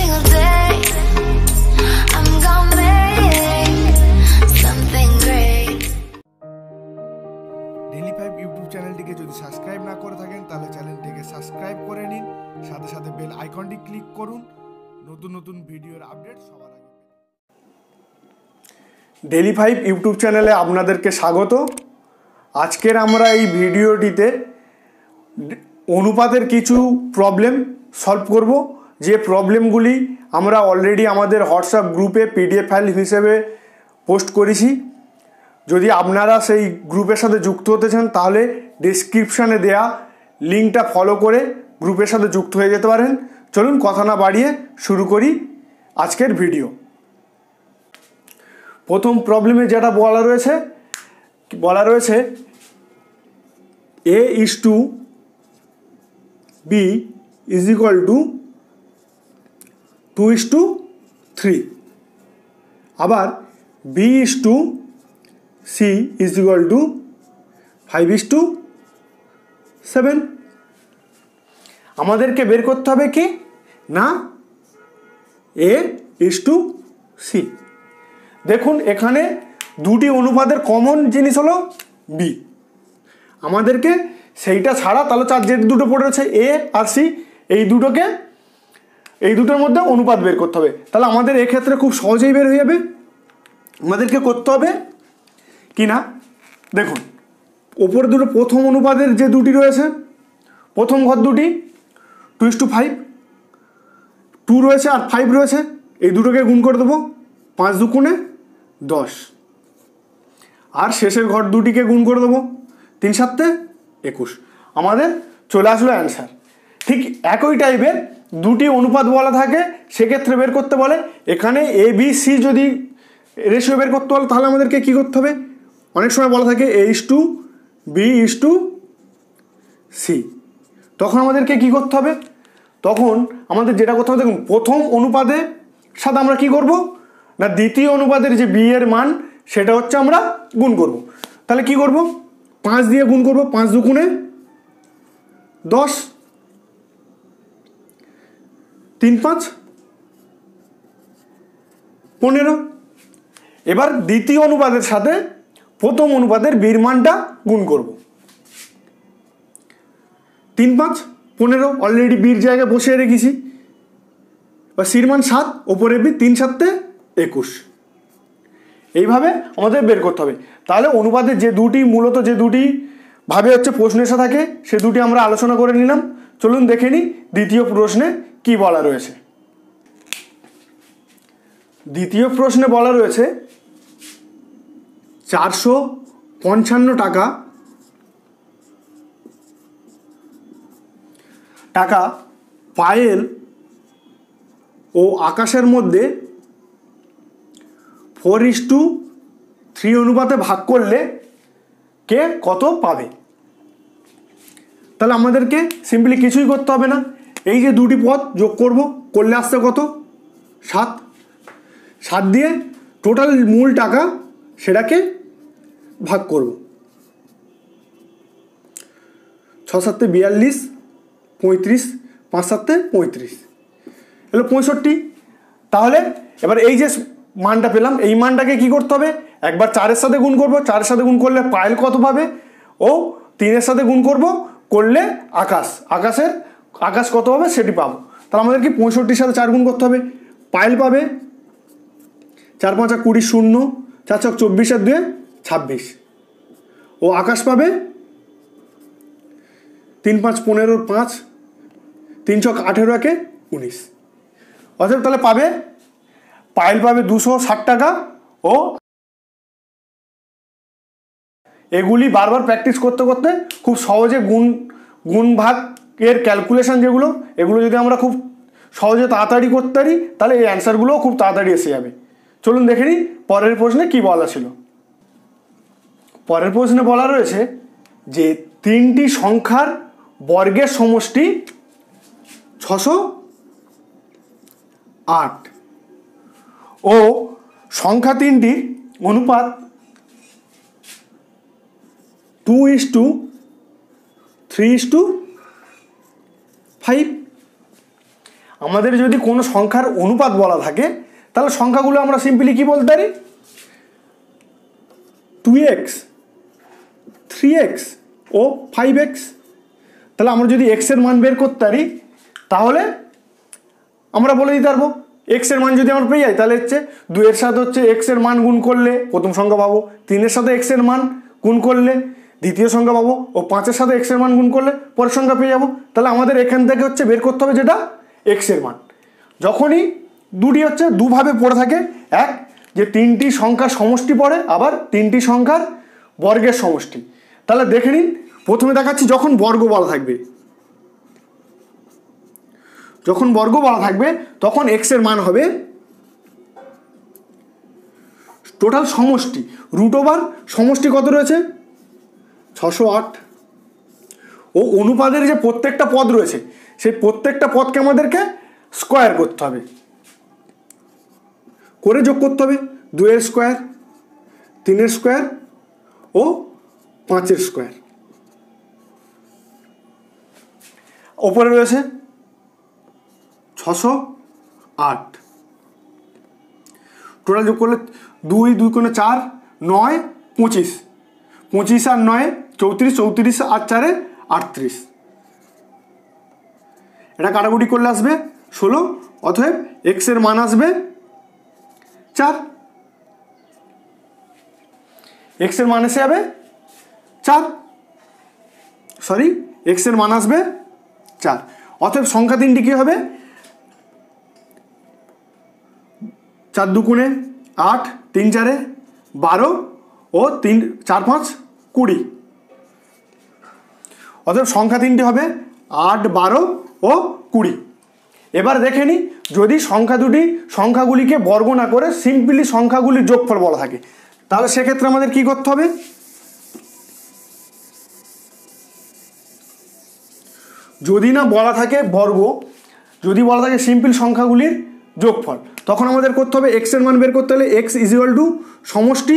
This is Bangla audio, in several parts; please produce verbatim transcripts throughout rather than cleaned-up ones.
single day I'm gonna make something great. Daily Five YouTube চ্যানেলটিকে যদি সাবস্ক্রাইব না করে থাকেন তাহলে চ্যানেলটিকে সাবস্ক্রাইব করে নিন, সাথে সাথে বেল আইকনটি ক্লিক করুন নতুন নতুন ভিডিওর আপডেট সবার আগে। ডেইলি ফাইভ ইউটিউব চ্যানেলে আপনাদেরকে স্বাগত। আজকের আমরা এই ভিডিওটিতে অনুপাতের কিছু প্রবলেম সলভ করব, যে প্রবলেমগুলি আমরা অলরেডি আমাদের হোয়াটসঅ্যাপ গ্রুপে পিডিএফ ফাইল হিসেবে পোস্ট করেছি। যদি আপনারা সেই গ্রুপের সাথে যুক্ত হতে চান তাহলে ডেসক্রিপশানে দেয়া লিঙ্কটা ফলো করে গ্রুপের সাথে যুক্ত হয়ে যেতে পারেন। চলুন কথা না বাড়িয়ে শুরু করি আজকের ভিডিও। প্রথম প্রবলেমে যেটা বলা রয়েছে বলা রয়েছে A is to B is equal to two is to three, আবার B is to C is equal to five is to seven. আমাদেরকে বের করতে হবে কি না এ ইজ টু সি। দেখুন এখানে দুটি অনুপাতের কমন জিনিস হলো বি, আমাদেরকে সেইটা ছাড়া তাহলে চার যে দুটো পড়ে রয়েছে এ আর সি, এই দুটোকে এই দুটোর মধ্যে অনুপাত বের করতে হবে। তাহলে আমাদের এক্ষেত্রে খুব সহজেই বের হয়ে যাবে। আমাদেরকে করতে হবে কি না, দেখুন ওপরে দুটো প্রথম অনুপাতের যে দুটি রয়েছে, প্রথম ঘর দুটি two is to five, two রয়েছে আর ফাইভ রয়েছে, এই দুটোকে গুণ করে দেবো, পাঁচ দুগুণে দশ, আর শেষের ঘর দুটিকে গুণ করে দেবো, তিন সাতে একুশ। আমাদের চলে আসলো অ্যান্সার। ঠিক একই টাইপের দুটি অনুপাত বলা থাকে, সেক্ষেত্রে বের করতে বলে এখানে এ বি সি যদি রেশিও বের করতে বলে তাহলে আমাদেরকে কী করতে হবে, অনেক সময় বলা থাকে A is to B is to C, তখন আমাদেরকে কী করতে হবে, তখন আমাদের যেটা করতে হবে দেখুন প্রথম অনুপাতের সাথে আমরা কি করব না দ্বিতীয় অনুপাতের যে বি এর মান সেটা হচ্ছে আমরা গুণ করব। তাহলে কি করব, পাঁচ দিয়ে গুণ করব, পাঁচ দুগুণে দশ, তিন পাঁচ পনেরো। এবার দ্বিতীয় অনুপাতের সাথে প্রথম অনুপাতের বীর মানটা গুণ করব, তিন পাঁচ পনেরো, অলরেডি বীর জায়গায় বসিয়ে রেখেছি। বা সির মান সাত, ওপরে বি, তিন সাতে একুশ। এইভাবে আমাদের বের করতে হবে। তাহলে অনুপাতের যে দুটি মূলত যে দুটি ভাবে হচ্ছে প্রশ্ন এসে থাকে সে দুটি আমরা আলোচনা করে নিলাম। চলুন দেখে নিই দ্বিতীয় প্রশ্নে কি বলা রয়েছে। দ্বিতীয় প্রশ্নে বলা রয়েছে চারশো পঞ্চান্ন টাকা টাকা পায়েল ও আকাশের মধ্যে ফোর ইস টু থ্রি অনুপাতে ভাগ করলে কে কত পাবে। তাহলে আমাদেরকে সিম্পলি কিছুই করতে হবে না, এই যে দুটি পদ যোগ করব, করলে আসছে কত সাত, সাত দিয়ে টোটাল মূল টাকা সেটাকে ভাগ করব, ছ সাতে বিয়াল্লিশ, পঁয়ত্রিশ, পাঁচ সাতে পঁয়ত্রিশ, এলো পঁয়ষট্টি। তাহলে এবার এই যে মানটা পেলাম এই মানটাকে কি করতে হবে, একবার চারের সাথে গুণ করব, চারের সাথে গুণ করলে পায়েল কত পাবে, ও তিনের সাথে গুণ করব, করলে আকাশ আকাশের আকাশ কত হবে সেটি পাবো। তাহলে আমাদের কি পঁয়ষট্টির সাথে চার গুণ করতে হবে, পায়েল পাবে চার পাঁচা কুড়ি, শূন্য, চার ছক চব্বিশ আর দুয়ে ছাব্বিশ, ও আকাশ পাবে তিন পাঁচ পনেরোর পাঁচ, তিন ছক আঠেরো, একে উনিশ। অর্থাৎ তাহলে পাবে পায়েল পাবে দুশো ষাট টাকা, ও এগুলি বারবার প্র্যাকটিস করতে করতে খুব সহজে গুণ গুণ ভাগ এর ক্যালকুলেশন যেগুলো এগুলো যদি আমরা খুব সহজে তাড়াতাড়ি করতে পারি তাহলে এই অ্যান্সারগুলোও খুব তাড়াতাড়ি এসে যাবে। চলুন দেখে নিই পরের প্রশ্নে কি বলা ছিল। পরের প্রশ্নে বলা রয়েছে যে তিনটি সংখ্যার বর্গের সমষ্টি ছশো আট ও সংখ্যা তিনটির অনুপাত two is to three is to five. আমাদের যদি কোনো সংখ্যার অনুপাত বলা থাকে তাহলে সংখ্যাগুলো আমরা সিম্পলি কি বলতে পারি, টু এক্স, থ্রি এক্স ও ফাইভ এক্স। তাহলে আমরা যদি এক্সের মান বের করতে পারি তাহলে আমরা বলে দিতে পারবো এক্সের মান যদি আমরা পেয়ে যাই তাহলে হচ্ছে দুইয়ের সাথে হচ্ছে এক্সের মান গুণ করলে প্রথম সংখ্যা পাবো, তিনের সাথে এক্সের মান গুণ করলে দ্বিতীয় সংখ্যা পাবো, ও পাঁচের সাথে এক্সের মান গুণ করলে পরের সংখ্যা পেয়ে যাবো। তাহলে আমাদের এখান থেকে হচ্ছে বের করতে হবে যেটা এক্সের মান। যখনই দুটি হচ্ছে দুভাবে পড়ে থাকে, এক যে তিনটি সংখ্যার সমষ্টি পড়ে, আবার তিনটি সংখ্যার বর্গের সমষ্টি। তাহলে দেখে নিন, প্রথমে দেখাচ্ছি যখন বর্গ বলা থাকবে, যখন বর্গ বলা থাকবে তখন এক্সের মান হবে টোটাল সমষ্টি রুট ওভার সমষ্টি কত রয়েছে ছশো আট, ও অনুপাতের যে প্রত্যেকটা পদ রয়েছে সেই প্রত্যেকটা পদকে আমাদেরকে স্কোয়ার করতে হবে, করে যোগ করতে হবে দুইয়ের স্কোয়ার, তিনের স্কোয়ার ও পাঁচের স্কোয়ার। ওপরে রয়েছে ছশো আট, টোটাল যোগ করলে দুই দুই কোনো চার, নয় পঁচিশ, পঁচিশ আর নয় চৌত্রিশ, চৌত্রিশ আর চারে আটত্রিশ। এটা কাটাকুটি করলে আসবে ষোলো, অতএব এক্সের মান আসবে চার, এক্সের মান এসে যাবে চার, সরি এক্সের মান আসবে চার। অতএব সংখ্যা তিনটি কী হবে, চার দুগুণে আট, তিন চারে বারো ও তিন চার পাঁচ কুড়ি। অতএব সংখ্যা তিনটি হবে আট, বারো ও কুড়ি। এবার দেখে নিই, যদি সংখ্যা দুটি সংখ্যাগুলিকে বর্গ না করে সিম্পলি সংখ্যাগুলির যোগফল বলা থাকে তাহলে সেক্ষেত্রে আমাদের কি করতে হবে, যদি না বলা থাকে বর্গ, যদি বলা থাকে সিম্পল সংখ্যাগুলির যোগফল, তখন আমাদের করতে হবে এক্সের মান বের করতে হলে এক্স ইজ ইকুয়াল টু সমষ্টি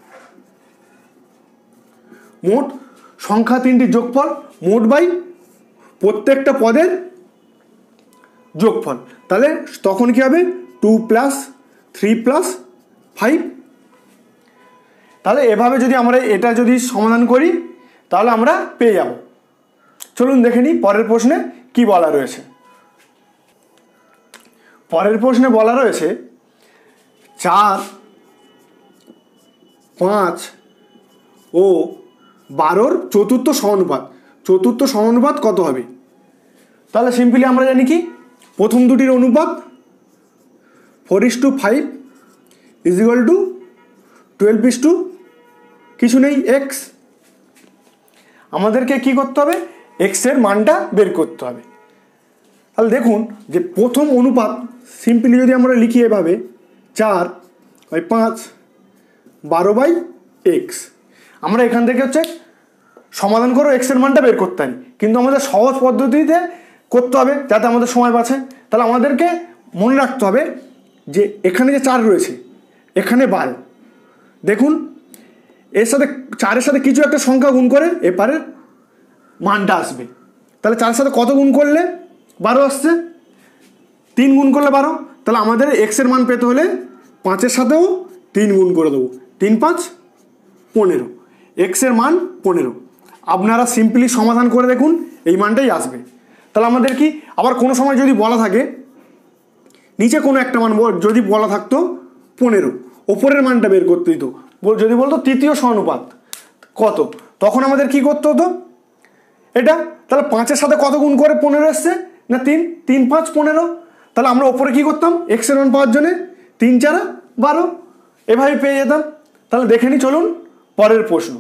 মোট সংখ্যা তিনটির যোগফল মোট বাই প্রত্যেকটা পদের যোগফল। তাহলে তখন কি হবে two plus three plus five. তাহলে এভাবে যদি আমরা এটা যদি সমাধান করি তাহলে আমরা পেয়ে যাব। চলুন দেখে নিই পরের প্রশ্নে কি বলা রয়েছে। পরের প্রশ্নে বলা রয়েছে চার, পাঁচ ও বারোর চতুর্থ সমানুপাত, চতুর্থ সমানুপাত কত হবে। তাহলে সিম্পলি আমরা জানি কি প্রথম দুটির অনুপাত four is to five is equal to twelve is to কিছু নেই এক্স। আমাদেরকে কি করতে হবে, এক্সের মানটা বের করতে হবে। তাহলে দেখুন যে প্রথম অনুপাত সিম্পলি যদি আমরা লিখি এভাবে চার বাই পাঁচ বারো বাই এক্স, আমরা এখান থেকে হচ্ছে সমাধান করে এক্সের মানটা বের করতে পারি, কিন্তু আমাদের সহজ পদ্ধতিতে করতে হবে যাতে আমাদের সময় বাঁচে। তাহলে আমাদেরকে মনে রাখতে হবে যে এখানে যে চার রয়েছে এখানে বারো, দেখুন এর সাথে চারের সাথে কিছু একটা সংখ্যা গুণ করে এপারের মানটা আসবে। তাহলে চারের সাথে কত গুণ করলে বারো আসছে, তিন গুণ করলে বারো। তাহলে আমাদের এক্সের মান পেতে হলে পাঁচের সাথেও তিন গুণ করে দেবো, তিন পাঁচ পনেরো, এক্সের মান পনেরো। আপনারা সিম্পলি সমাধান করে দেখুন এই মানটাই আসবে। তাহলে আমাদের কি আবার কোনো সময় যদি বলা থাকে নিচে কোনো একটা মান যদি বলা থাকতো পনেরো, ওপরের মানটা বের করতে দিত, যদি বলতো তৃতীয় সমানুপাত কত, তখন আমাদের কি করতে হতো এটা। তাহলে পাঁচের সাথে কত গুণ করে পনেরো এসছে না তিন, তিন পাঁচ পনেরো। তাহলে আমরা ওপরে কি করতাম এক্সের মান পাওয়ার জন্যে তিন চারা বারো, এভাবে পেয়ে যেতাম। তাহলে দেখে নি চলুন পরের প্রশ্ন।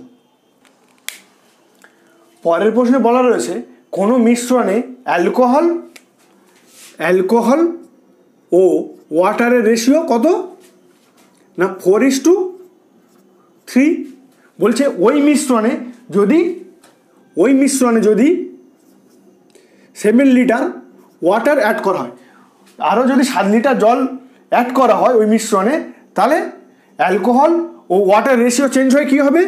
পরের প্রশ্নে বলা রয়েছে কোনো মিশ্রণে অ্যালকোহল অ্যালকোহল ও ওয়াটারের রেশিও কত না ফোর ইস টু থ্রি। বলছে ওই মিশ্রণে যদি ওই মিশ্রণে যদি সেভেন লিটার ওয়াটার অ্যাড করা হয়, আরও যদি সাত লিটার জল অ্যাড করা হয় ওই মিশ্রণে, তাহলে অ্যালকোহল ও ওয়াটার রেশিও চেঞ্জ হয়ে কী হবে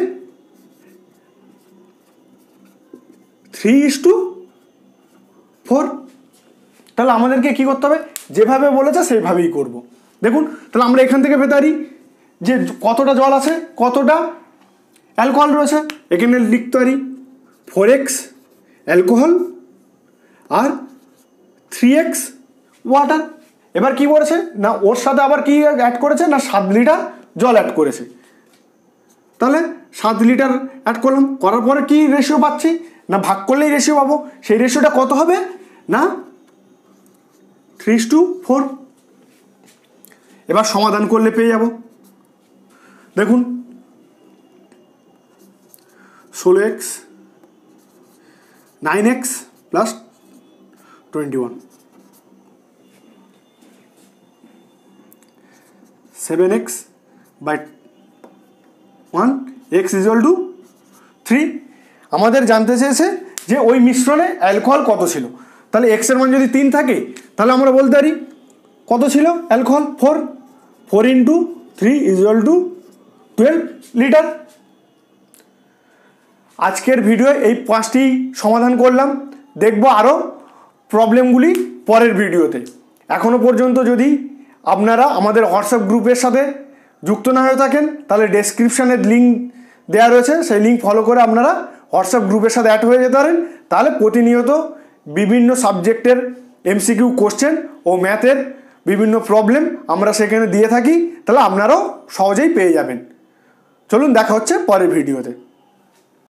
থ্রি ইস টু ফোর। তাহলে আমাদেরকে কী করতে হবে, যেভাবে বলেছে সেইভাবেই করব। দেখুন তাহলে আমরা এখান থেকে পেতে পারি যে কতটা জল আছে, কতটা অ্যালকোহল রয়েছে, এখানে লিখতে পারি ফোর এক্স অ্যালকোহল আর থ্রি এক্স ওয়াটার। এবার কি করেছে না ওর সাথে আবার কি অ্যাড করেছে না সাত লিটার জল অ্যাড করেছে। তাহলে সাত লিটার অ্যাড করলাম, করার পরে কি রেশিও পাচ্ছি না ভাগ করলেই রেশিও পাবো। সেই রেশিওটা কত হবে না থ্রি টু ফোর। এবার সমাধান করলে পেয়ে যাব। দেখুন ষোলো x nine x plus twenty one seven x by one x equal to three. আমাদের জানতে চেয়েছে যে ওই মিশ্রণে অ্যালকোহল কত ছিল। তাহলে এক্সের মান যদি তিন থাকে তাহলে আমরা বলতে পারি কত ছিল alcohol, four four into three equal to twelve litre. আজকের ভিডিও এই পাঁচটি সমাধান করলাম, দেখব আরও প্রবলেমগুলি পরের ভিডিওতে। এখনও পর্যন্ত যদি আপনারা আমাদের হোয়াটসঅ্যাপ গ্রুপের সাথে যুক্ত না হয়ে থাকেন তাহলে ডেসক্রিপশানের লিঙ্ক দেওয়া রয়েছে, সেই লিঙ্ক ফলো করে আপনারা হোয়াটসঅ্যাপ গ্রুপের সাথে অ্যাড হয়ে যেতে পারেন। তাহলে প্রতিনিয়ত বিভিন্ন সাবজেক্টের এমসিকিউ কোশ্চেন ও ম্যাথের বিভিন্ন প্রবলেম আমরা সেখানে দিয়ে থাকি, তাহলে আপনারাও সহজেই পেয়ে যাবেন। চলুন দেখা হচ্ছে পরের ভিডিওতে।